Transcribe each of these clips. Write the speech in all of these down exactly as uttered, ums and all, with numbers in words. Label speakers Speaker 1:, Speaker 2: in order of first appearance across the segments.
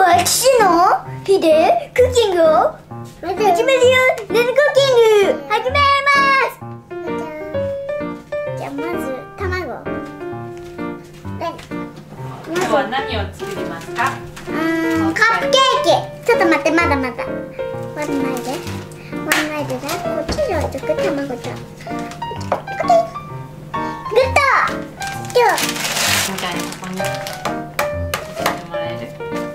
Speaker 1: は父の日でクッキングを始めるよ。ネネクッキング始めます。じゃあまず卵。
Speaker 2: 今日は何を作りますか？
Speaker 1: うーん、カップケーキ。ちょっと待って、まだまだ割んないで割んないでね。こっちに置いとく、卵と。オッケー、グッド。今日
Speaker 2: みたいにここに入れてもらえる？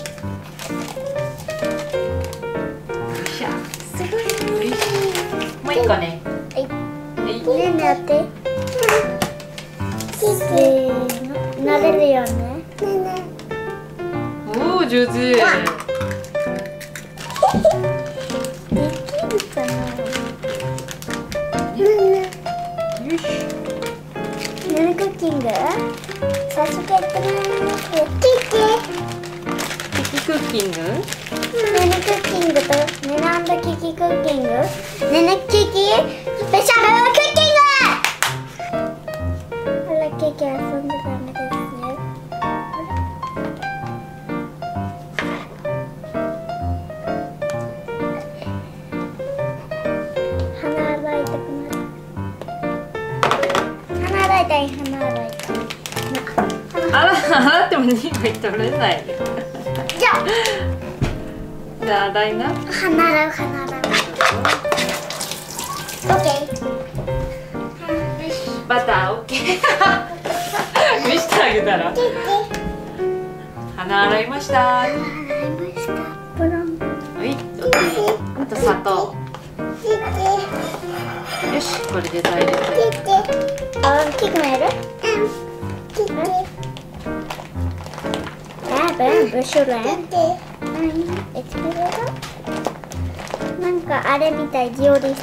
Speaker 2: よいしょ。
Speaker 1: すごい。
Speaker 2: もう一個ね。
Speaker 1: はい。
Speaker 2: はい。
Speaker 1: ねんねやって。せーの。慣れるよね。
Speaker 2: おお、上手。
Speaker 1: できるかな。
Speaker 2: よし。
Speaker 1: ネネクッキング。早速やってみます。キッ
Speaker 2: キキクッキング？
Speaker 1: キ。ネネクッキングとネネ&キキクッキング。ネネキキスペシャルクッキング。ほら、ケーキ遊んでダメですよ。鼻洗いたくなる。鼻洗いたい、鼻洗いたい。
Speaker 2: あら、洗ってもにはい取れない。
Speaker 1: じゃあ、
Speaker 2: じゃあ洗いな。
Speaker 1: 鼻洗う、鼻洗う。オッケー。
Speaker 2: よし、バターオッケー。見せてあげたら。鼻洗いました。は
Speaker 1: 洗いました。ブロン。
Speaker 2: い、オッケー。あと砂糖。よし、これで大丈夫。
Speaker 1: あ、キックもやる？うん。ブシュレン。エスプレッソ。なんかあれみたい、料理室。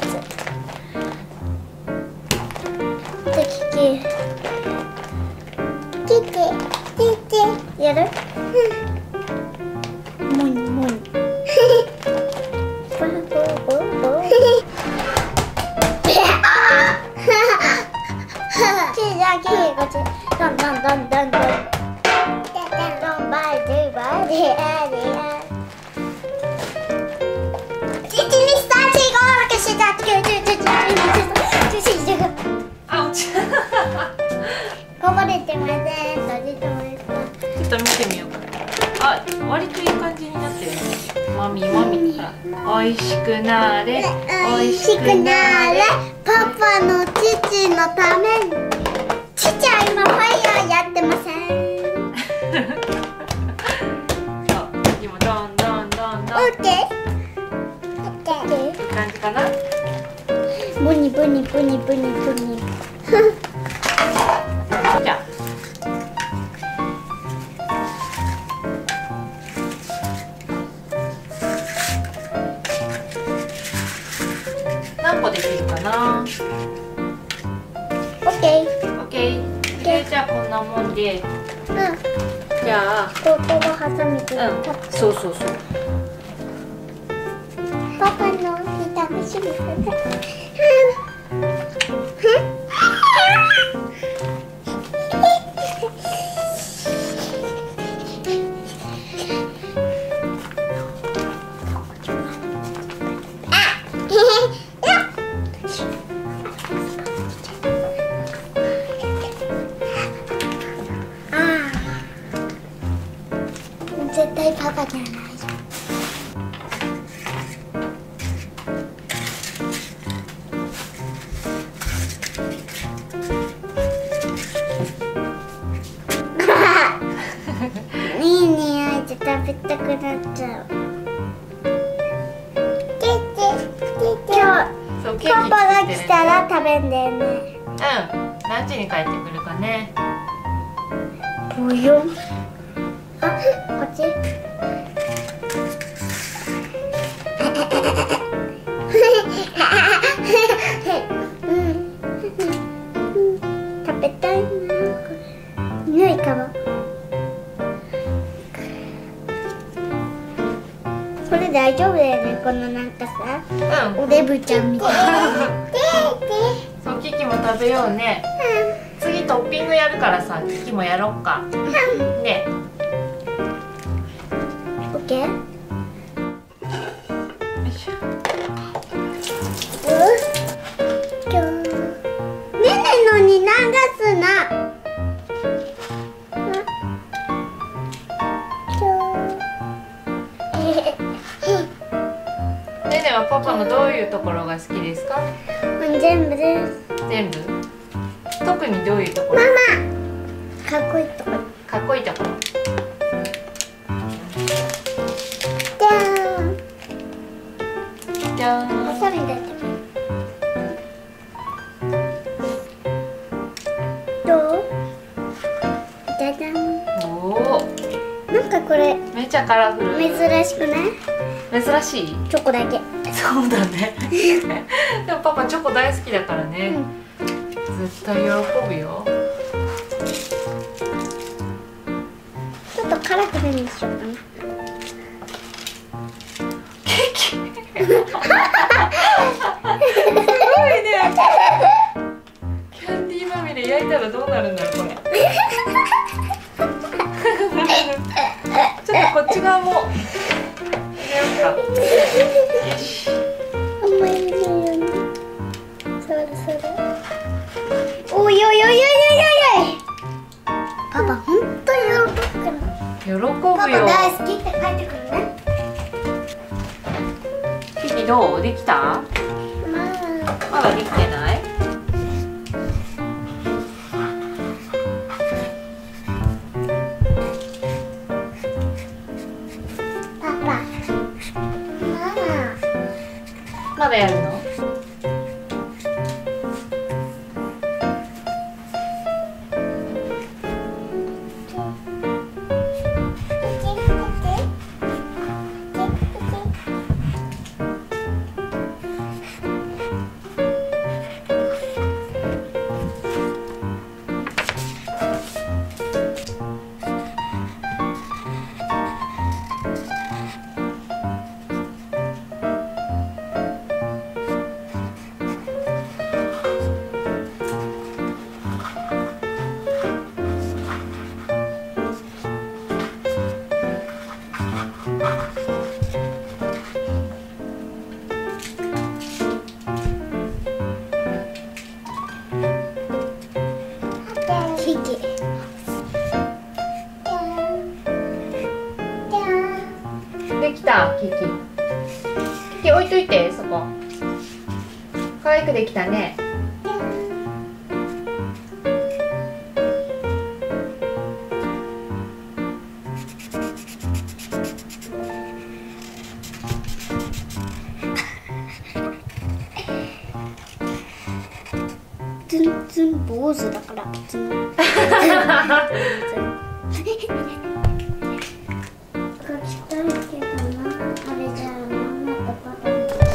Speaker 1: で、キキ。キキ。やる？うん。モニモニ。ボボボボ。キーじゃん、キーこっち。どんどんどんどんどん。どんバイデーバイデーアデーア。一二三四五六七八九十十一十二十三十四十五。
Speaker 2: あ、落ちた。
Speaker 1: こぼれてません。閉じてました。
Speaker 2: ちょっと見てみようか。あ、割といい感じになってるね。マミマミから。美味しくなれ。美味しくなれ。
Speaker 1: パパの父のために。父は今ファイヤーやってません。
Speaker 2: そう、次もどんどんどんどん。
Speaker 1: オッケー。オッケー。
Speaker 2: いい感じかな。
Speaker 1: ブニブニブニブニブニ。
Speaker 2: じゃあ。何個できるかな。
Speaker 1: オッケー。
Speaker 2: オッケー。で、じゃあこんなもんで、
Speaker 1: うん。
Speaker 2: じゃあ、
Speaker 1: ここがハサミで。
Speaker 2: うん、そうそうそう。
Speaker 1: パパの楽しみ方。絶対パパじゃない。いい匂いで食べたくなっちゃう。今
Speaker 2: そう、
Speaker 1: 日
Speaker 2: ケーキ
Speaker 1: パパが
Speaker 2: 作ってる
Speaker 1: 来たら食べんだよね。
Speaker 2: うん、何時に帰ってくるかね。
Speaker 1: ブヨン。あ、こっち。うん。食べたいな。匂いかも。これ大丈夫だよね。このなんかさ、
Speaker 2: うん。
Speaker 1: おデブちゃんみたいな。
Speaker 2: そう、キキも食べようね。次トッピングやるからさ、キキもやろっか。ね。
Speaker 1: オッケー。
Speaker 2: よいしょ。
Speaker 1: 今日ねねのに流すな。
Speaker 2: ねねはパパのどういうところが好きですか？
Speaker 1: 全部です。
Speaker 2: 全部？特にどういうところ？
Speaker 1: ママ、かっこいいところ。
Speaker 2: かっこいいところ。
Speaker 1: じゃーん。
Speaker 2: じゃーん。
Speaker 1: ハサミ出てる。どう？じゃじゃん。
Speaker 2: おお。
Speaker 1: なんかこれ
Speaker 2: めっちゃカラフル。
Speaker 1: 珍しくない？
Speaker 2: 珍しい？
Speaker 1: チョコだけ。
Speaker 2: そうだね。でもパパチョコ大好きだからね。
Speaker 1: うん、
Speaker 2: 絶対喜ぶよ。
Speaker 1: ちょっとカラフルにしようかな。
Speaker 2: すごいね。キャンディーまみれ焼いたらどうなるんだろうこれ。ちょっとこっち側も入れようか。よし。
Speaker 1: あんまりいいよね。それそれ。おいおいおいおいおいおい。パパ本当に喜ぶから。
Speaker 2: 喜ぶよ。
Speaker 1: パパ大好きって書いてくるね。
Speaker 2: キキどう？できた？
Speaker 1: まあ。
Speaker 2: まだできてない？
Speaker 1: パパ。ママ。
Speaker 2: まだやるの？
Speaker 1: キキ。
Speaker 2: できた、キキ。キキ置いといて、そこ。可愛くできたね。
Speaker 1: 全然坊主だから別に。描きたいけどな。あれじゃあママとパパに。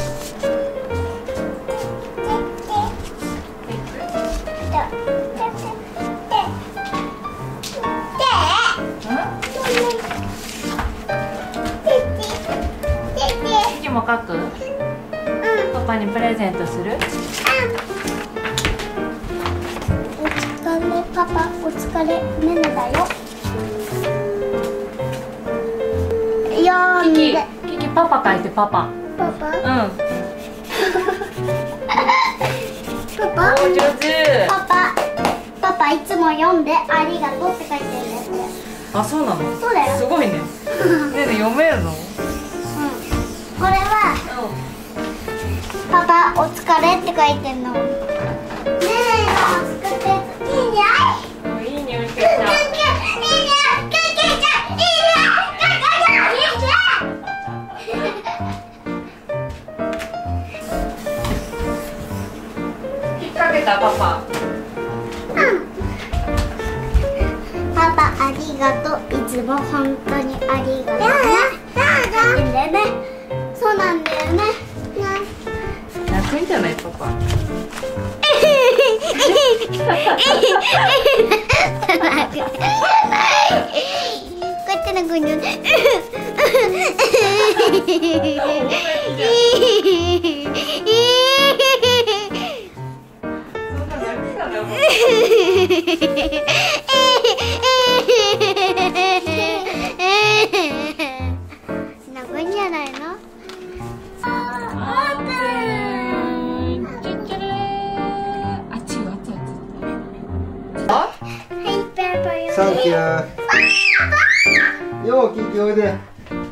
Speaker 2: キキも描く？パパにプレゼントする？
Speaker 1: お疲れパパ、お疲れねねだよ。読ん
Speaker 2: キキ
Speaker 1: で。、
Speaker 2: キキパパ書いてパパ。
Speaker 1: パパ。
Speaker 2: うん。
Speaker 1: パパ。
Speaker 2: お上手。
Speaker 1: パパ。パパいつも読んでありがとうって書いてるんだよ。
Speaker 2: あ、そうなの？
Speaker 1: そうだよ。
Speaker 2: すごいね。ねね読めるの？
Speaker 1: うん。これはパパお疲れって書いてるの。ねえが作ったやついいね。
Speaker 2: うん、いい匂いしてきた。引っ掛けたパパ。
Speaker 1: パパありがとう。いつも本当にありがとうね。いいんだよね。そうなんだよね。
Speaker 2: 泣くんじゃないパパ。
Speaker 1: こうやって泣くんじゃない。
Speaker 3: キキおいで。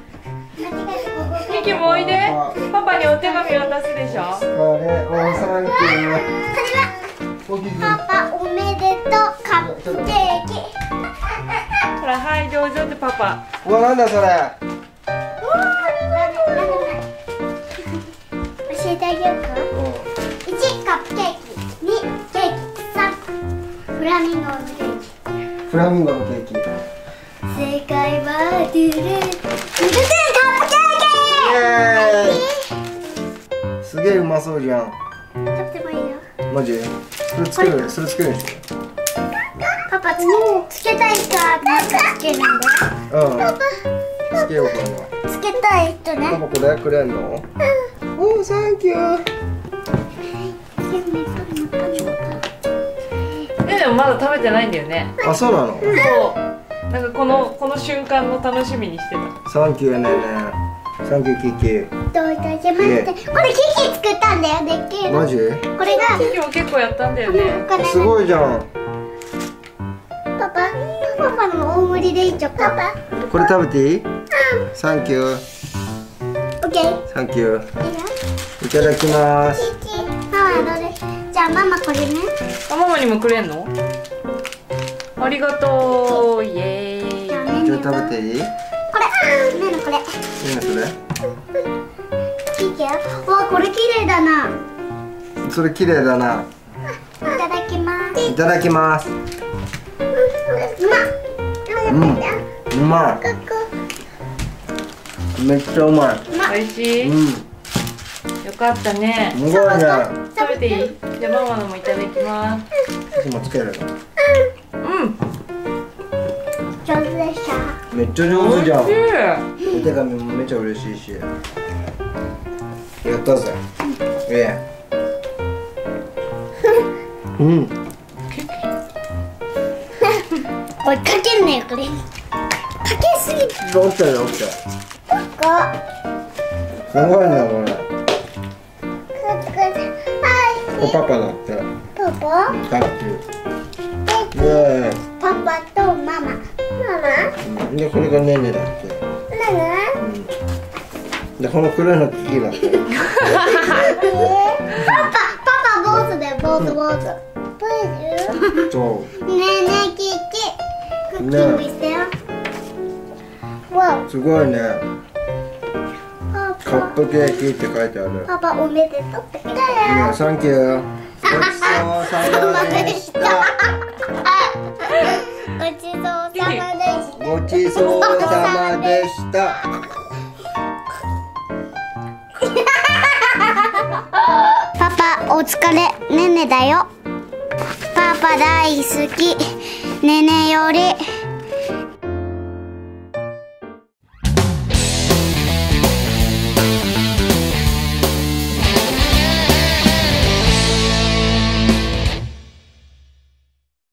Speaker 2: キキもおいで。パパにお手紙渡すでしょ。
Speaker 3: あれ、おサンキュー。おキキ。
Speaker 1: パパおめでとうカップケーキ。
Speaker 2: ほら、はいどうぞってパパ。
Speaker 3: うわ、なんだそれ。
Speaker 1: 教えてあげようか。いちカップケーキ、にケーキ、さんフラミンゴのケーキ。
Speaker 3: フラミンゴのケーキ。
Speaker 1: 正解はドゥルドゥルドゥルカップケ
Speaker 3: イエーイ。すげえうまそうじゃん。
Speaker 1: ーキ。食べてもいいよ。
Speaker 3: マジ？それつける、それつけるでし
Speaker 1: パパつけたい人はなんかつけるんだよ。
Speaker 3: ょ。うん。
Speaker 1: パパ
Speaker 3: つけようかな。
Speaker 1: つけたい人ね。
Speaker 3: パパこれくれんの？おー、サンキュー。
Speaker 2: ね、でもまだ食べてないんだよね。
Speaker 3: あ、そうなの？
Speaker 2: そう。なんかこのこの瞬間の楽しみにしてた。
Speaker 3: サンキューねーねー。サンキューキキ。
Speaker 1: どういたしまして。これキキ作ったんだよ。でっけえの。
Speaker 3: マジ？
Speaker 1: これが
Speaker 2: キキも結構やったんだよね。
Speaker 1: これね
Speaker 3: すごいじゃん。
Speaker 1: パパパパの大盛りでいいチョコ。パパ
Speaker 3: これ食べていい？サンキュー。
Speaker 1: オッケー。
Speaker 3: サンキュー。
Speaker 1: いいよ。
Speaker 3: いただきます。
Speaker 1: キキママどれ？じゃあママこれね。
Speaker 2: あ、ママにもくれんの？ありがとう。イエーイ。
Speaker 1: じゃあね
Speaker 3: じゃ
Speaker 1: ね
Speaker 3: あ食べていい？
Speaker 1: これねねこれ。
Speaker 3: いいのそれ？
Speaker 1: キキわこれ綺麗だな。
Speaker 3: それ綺麗だな。
Speaker 1: いただきます。
Speaker 3: いただきます。
Speaker 1: うまっ。
Speaker 3: うまい。めっちゃうまい。
Speaker 2: 美味しい。
Speaker 3: うん。
Speaker 2: よかったね。
Speaker 3: すごいね。
Speaker 2: 食べていい？じゃあママのもいただきます。
Speaker 3: いつもつけるの。
Speaker 2: うん。
Speaker 1: 上手でした。
Speaker 3: めっちゃ上手じゃん。
Speaker 2: 美味しい。
Speaker 3: お手紙もめっちゃ嬉しいし。やったぜ。ええ。うん。
Speaker 1: これかけんねよこれ。かけすぎる。
Speaker 3: 起きたよ起きた。
Speaker 1: こ
Speaker 3: すごいねこれ。
Speaker 1: は
Speaker 3: これパパだって。
Speaker 1: い。パパ。
Speaker 3: サンキュー。イエーイ。
Speaker 1: パパとママ。ママ。
Speaker 3: うんでこれがねねだって。
Speaker 1: ママ。
Speaker 3: でこの黒いのキキだって。
Speaker 1: パパパパ坊主だよ坊主坊主。坊主。
Speaker 3: そう。
Speaker 1: ねえねえキキ。クッキングしてよ。わお。
Speaker 3: すごいね。
Speaker 1: パ
Speaker 3: カッ
Speaker 1: パ。
Speaker 3: プケーキって書いてある。
Speaker 1: パパおめでとうって書いて
Speaker 3: ね
Speaker 1: ある。
Speaker 3: サンキュー。ごちそうさまでした。
Speaker 1: ごちそうさまでした。
Speaker 3: ごちそうさまでした。
Speaker 1: パパお疲れねねだよ。パパ大好きねねより